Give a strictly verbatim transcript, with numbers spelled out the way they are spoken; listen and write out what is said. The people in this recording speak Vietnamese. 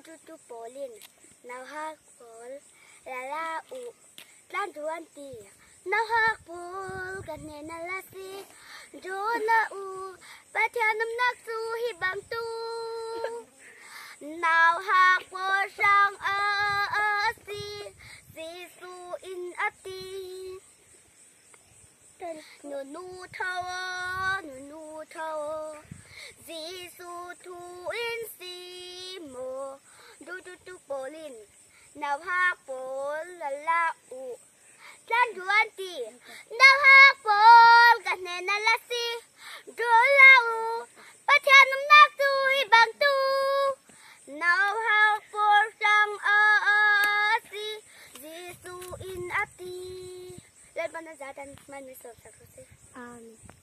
tu tu polin nào ha pol la la u lan tuan ti nào ha pol kan ne na la si do na u pa thia nam nak su hi bang tu nào ha pol sang a a si si su in ati nu nu thao nu nu thao Giêsu thu in si mo du du du polin nào ha pol la la u lan duan ti nào ha pol kan ne na la si do la u pa thia nam nak tu hi bang tu nào ha pol sang a a si Giêsu in ati lên ban ra dan man mi so sa ko se Amen.